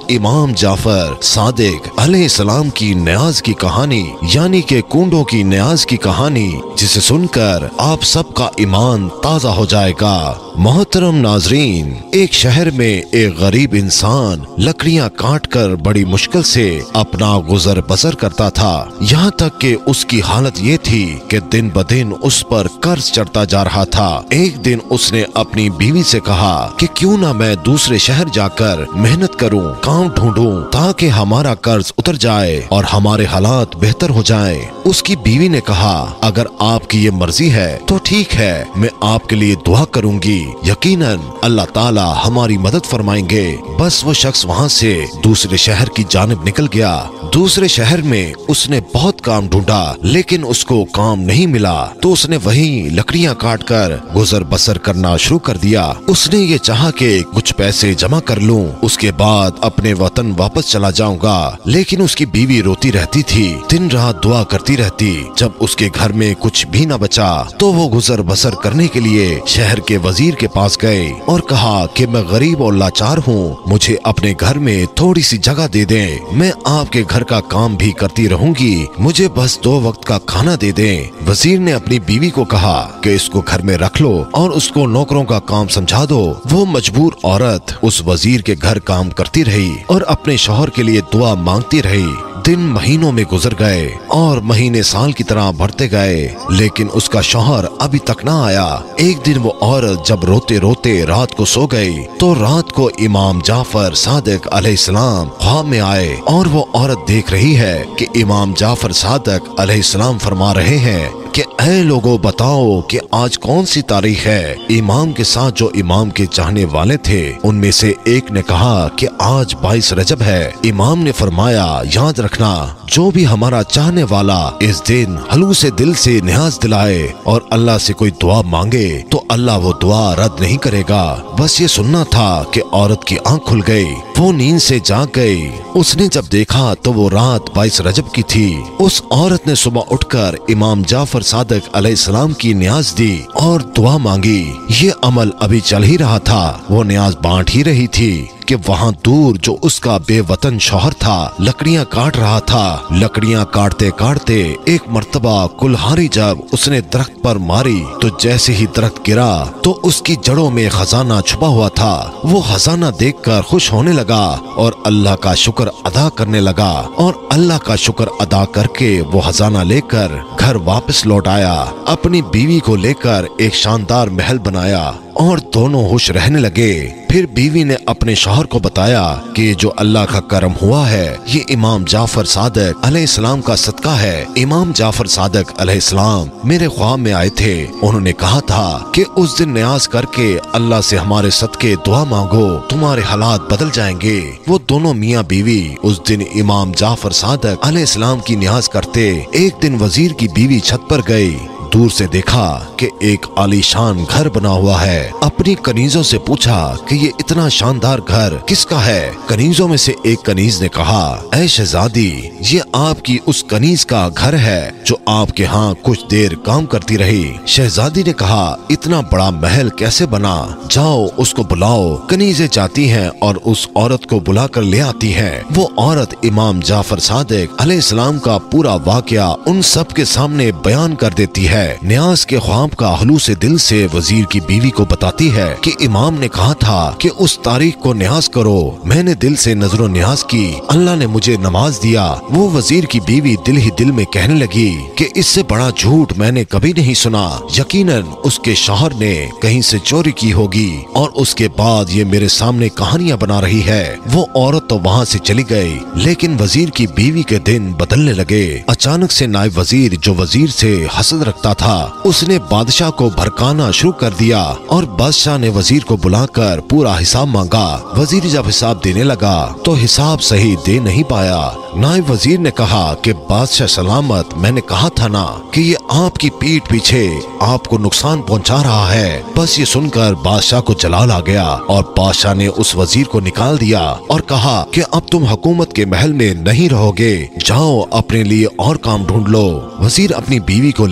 इमाम जाफर सादिक अलैहिस्सलाम की न्याज की कहानी यानी के कूंडों की न्याज की कहानी, जिसे सुनकर आप सबका ईमान ताजा हो जाएगा। मोहतरम नाजरीन, एक शहर में एक गरीब इंसान लकड़ियां काटकर बड़ी मुश्किल से अपना गुजर बसर करता था। यहाँ तक कि उसकी हालत ये थी कि दिन ब दिन उस पर कर्ज चढ़ता जा रहा था। एक दिन उसने अपनी बीवी से कहा कि क्यों ना मैं दूसरे शहर जाकर मेहनत करूं, काम ढूंढूं ताकि हमारा कर्ज उतर जाए और हमारे हालात बेहतर हो जाएं। उसकी बीवी ने कहा, अगर आपकी ये मर्जी है तो ठीक है, मैं आपके लिए दुआ करूंगी, यकीनन अल्लाह ताला हमारी मदद फरमाएंगे। बस वो शख्स वहाँ से दूसरे शहर की जानिब निकल गया। दूसरे शहर में उसने बहुत काम ढूंढा लेकिन उसको काम नहीं मिला, तो उसने वहीं लकड़ियां काटकर गुजर बसर करना शुरू कर दिया। उसने ये चाहा कि कुछ पैसे जमा कर लूं, उसके बाद अपने वतन वापस चला जाऊंगा, लेकिन उसकी बीवी रोती रहती थी, दिन रात दुआ करती रहती। जब उसके घर में कुछ भी न बचा तो वो गुजर बसर करने के लिए शहर के वजीर के पास गए और कहा कि मैं गरीब और लाचार हूँ, मुझे अपने घर में थोड़ी सी जगह दे दें, मैं आपके घर का काम भी करती रहूंगी, मुझे बस 2 वक्त का खाना दे दें। वजीर ने अपनी बीवी को कहा कि इसको घर में रख लो और उसको नौकरों का काम समझा दो। वो मजबूर औरत उस वजीर के घर काम करती रही और अपने शौहर के लिए दुआ मांगती रही। दिन महीनों में गुजर गए और महीने साल की तरह बढ़ते गए, लेकिन उसका शौहर अभी तक ना आया। एक दिन वो औरत जब रोते रोते रात को सो गई तो रात को इमाम जाफर सादिक अलैहिस्सलाम ख्वाब में आए और वो औरत देख रही है कि इमाम जाफर सादिक अलैहिस्सलाम फरमा रहे हैं कि ऐ लोगों, बताओ कि आज कौन सी तारीख है। इमाम के साथ जो इमाम के चाहने वाले थे उनमें से एक ने कहा कि आज 22 रजब है। इमाम ने फरमाया, याद रखना, जो भी हमारा चाहने वाला इस दिन हलू से दिल से न्याज दिलाए और अल्लाह से कोई दुआ मांगे तो अल्लाह वो दुआ रद्द नहीं करेगा। बस ये सुनना था कि औरत की आंख खुल गई, वो नींद से जाग गई। उसने जब देखा तो वो रात 22 रजब की थी। उस औरत ने सुबह उठकर इमाम जाफर सादिक अलैहिस्सलाम की न्याज दी और दुआ मांगी। ये अमल अभी चल ही रहा था, वो न्याज बांट ही रही थी कि वहाँ दूर जो उसका बेवतन शौहर था लकड़ियाँ काट रहा था। लकड़ियाँ काटते काटते एक मर्तबा कुल्हाड़ी जब उसने दरख्त पर मारी तो जैसे ही दरख्त गिरा तो उसकी जड़ों में खजाना छुपा हुआ था। वो खजाना देखकर खुश होने लगा और अल्लाह का शुक्र अदा करने लगा और अल्लाह का शुक्र अदा करके वो खजाना लेकर घर वापस लौट आया। अपनी बीवी को लेकर एक शानदार महल बनाया और दोनों खुश रहने लगे। फिर बीवी ने अपने शौहर को बताया कि जो अल्लाह का करम हुआ है ये इमाम जाफर सादिक अलैहिस्सलाम का सदका है। इमाम जाफर सादिक अलैहिस्सलाम मेरे ख्वाब में आए थे, उन्होंने कहा था कि उस दिन न्याज करके अल्लाह से हमारे सदके दुआ मांगो, तुम्हारे हालात बदल जाएंगे। वो दोनों मियाँ बीवी उस दिन इमाम जाफर सादिक अलैहिस्सलाम की न्याज करते। एक दिन वजीर की बीवी छत पर गई, दूर से देखा कि एक आलीशान घर बना हुआ है। अपनी कनीजों से पूछा कि ये इतना शानदार घर किसका है। कनीजों में से एक कनीज ने कहा, ऐ शहजादी, ये आपकी उस कनीज का घर है जो आपके यहाँ कुछ देर काम करती रही। शहजादी ने कहा, इतना बड़ा महल कैसे बना, जाओ उसको बुलाओ। कनीजें जाती हैं और उस औरत को बुला कर ले आती हैं। वो औरत इमाम जाफर सादिक अलैहिस्सलाम का पूरा वाकया उन सब के सामने बयान कर देती है। न्याज के ख्वाब का हलू से दिल से वजीर की बीवी को बताती है कि इमाम ने कहा था कि उस तारीख को न्याज करो, मैंने दिल से नजरो न्याज की, अल्लाह ने मुझे नमाज दिया। वो वजीर की बीवी दिल ही दिल में कहने लगी कि इससे बड़ा झूठ मैंने कभी नहीं सुना, यकीनन उसके शौहर ने कहीं से चोरी की होगी और उसके बाद ये मेरे सामने कहानियां बना रही है। वो औरत तो वहाँ से चली गई, लेकिन वजीर की बीवी के दिन बदलने लगे। अचानक से नायब वजीर जो वजीर से हसद रखता था उसने बादशाह को भड़काना शुरू कर दिया और बादशाह ने वजीर को बुलाकर पूरा हिसाब मांगा। वजीर जब हिसाब देने लगा तो हिसाब सही दे नहीं पाया। नायब वजीर ने कहा कि बादशाह सलामत, मैंने कहा था ना कि ये आपकी पीठ पीछे आपको नुकसान पहुंचा रहा है। बस ये सुनकर बादशाह को जलाल आ गया और बादशाह ने उस वजीर को निकाल दिया और कहा कि अब तुम हुकूमत के महल में नहीं रहोगे, जाओ अपने लिए और काम ढूंढ लो। वजीर अपनी बीवी को लेकर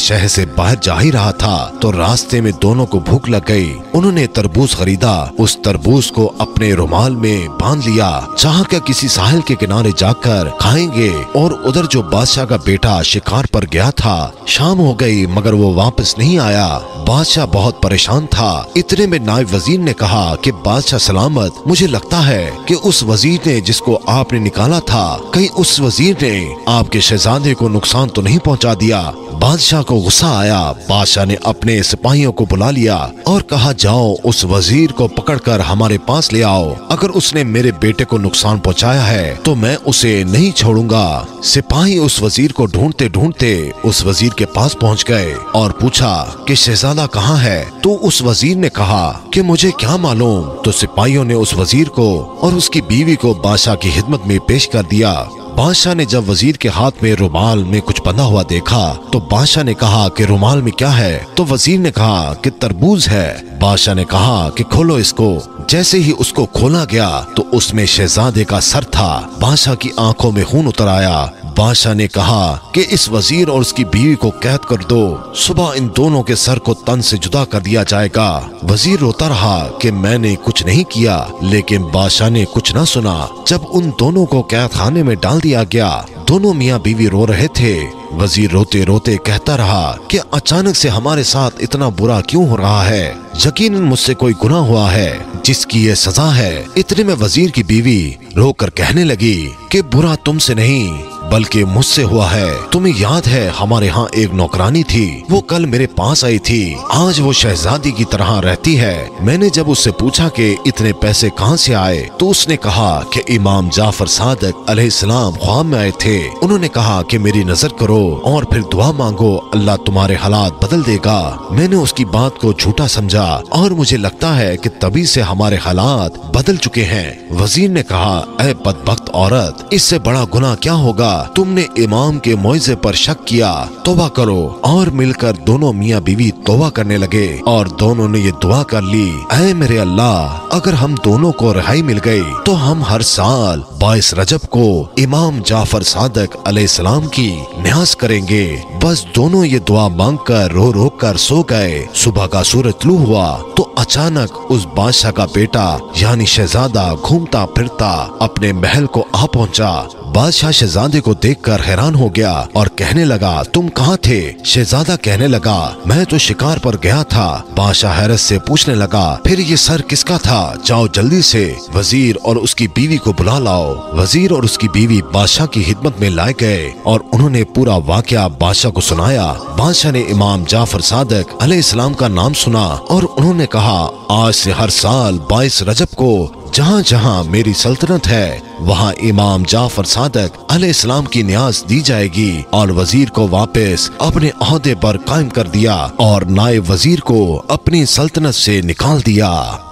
शहर से बाहर जा ही रहा था तो रास्ते में दोनों को भूख लग गई। उन्होंने तरबूज खरीदा, उस तरबूज को अपने रुमाल में बांध लिया, चाहा क्या किसी साहिल के किनारे जाकर खाएंगे। और उधर जो बादशाह का बेटा शिकार पर गया था, शाम हो गई मगर वो वापस नहीं आया। बादशाह बहुत परेशान था। इतने में नायब वजीर ने कहा कि बादशाह सलामत, मुझे लगता है कि उस वजीर ने जिसको आपने निकाला था, कहीं उस वजीर ने आपके शहजादे को नुकसान तो नहीं पहुंचा दिया। बादशाह को गुस्सा आया। बादशाह ने अपने सिपाहियों को बुला लिया और कहा, जाओ उस वजीर को पकड़कर हमारे पास ले आओ। अगर उसने मेरे बेटे को नुकसान पहुंचाया है तो मैं उसे नहीं छोड़ूंगा। सिपाही उस वजीर को ढूंढते ढूंढते उस वजीर के पास पहुंच गए और पूछा कि शहजादा कहाँ है। तो उस वजीर ने कहा कि मुझे क्या मालूम। तो सिपाहियों ने उस वजीर को और उसकी बीवी को बादशाह की खिदमत में पेश कर दिया। बादशाह ने जब वजीर के हाथ में रुमाल में कुछ बंधा हुआ देखा तो बादशाह ने कहा कि रुमाल में क्या है। तो वजीर ने कहा कि तरबूज है। बादशाह ने कहा कि खोलो इसको। जैसे ही उसको खोला गया तो उसमें शहजादे का सर था। बादशाह की आंखों में खून उतर आया। बादशाह ने कहा कि इस वजीर और उसकी बीवी को कैद कर दो, सुबह इन दोनों के सर को तन से जुदा कर दिया जाएगा। वजीर रोता रहा कि मैंने कुछ नहीं किया, लेकिन बादशाह ने कुछ न सुना। जब उन दोनों को कैद खाने में डाल दिया गया, दोनों मियाँ बीवी रो रहे थे। वजीर रोते रोते कहता रहा कि अचानक से हमारे साथ इतना बुरा क्यों हो रहा है। यकीनन मुझसे कोई गुनाह हुआ है जिसकी ये सजा है। इतने में वजीर की बीवी रोकर कहने लगी कि बुरा तुमसे नहीं बल्कि मुझसे हुआ है। तुम्हें याद है हमारे यहाँ एक नौकरानी थी, वो कल मेरे पास आई थी। आज वो शहजादी की तरह रहती है। मैंने जब उससे पूछा कि इतने पैसे कहाँ से आए तो उसने कहा कि इमाम जाफर सादिक अलैहिस्सलाम ख्वाब में आए थे। उन्होंने कहा कि मेरी नजर करो और फिर दुआ मांगो, अल्लाह तुम्हारे हालात बदल देगा। मैंने उसकी बात को झूठा समझा और मुझे लगता है कि तभी से हमारे हालात बदल चुके हैं। वजीर ने कहा, ऐ बदबख्त औरत, इससे बड़ा गुनाह क्या होगा। तुमने इमाम के मौइज़े पर शक किया, तौबा करो। और मिलकर दोनों मियाँ बीवी तौबा करने लगे और दोनों ने ये दुआ कर ली, ऐ मेरे अल्लाह, अगर हम दोनों को रिहाई मिल गई तो हम हर साल 22 रजब को इमाम जाफर सादिक अलैहिस्सलाम की न्याज करेंगे। बस दोनों ये दुआ मांग कर रो रो कर सो गए। सुबह का सूरज तुलू हुआ तो अचानक उस बादशाह का बेटा यानी शहजादा घूमता फिरता अपने महल को आ पहुंचा। बादशाह शहजादे को देखकर हैरान हो गया और कहने लगा, तुम कहाँ थे। शहजादा कहने लगा, मैं तो शिकार पर गया था। बादशाह हैरत से पूछने लगा, फिर ये सर किसका था। जाओ जल्दी से वजीर और उसकी बीवी को बुला लाओ। वजीर और उसकी बीवी बादशाह की खिदमत में लाए गए और उन्होंने पूरा वाकया बादशाह को सुनाया। बादशाह ने इमाम जाफर सादिक अलैहिस्सलाम का नाम सुना और उन्होंने कहा, आज से हर साल 22 रजब को जहाँ जहाँ मेरी सल्तनत है वहाँ इमाम जाफर सादिक अलैहिस्सलाम की न्याज दी जाएगी। और वजीर को वापस अपने ओहदे पर कायम कर दिया और नायब वजीर को अपनी सल्तनत से निकाल दिया।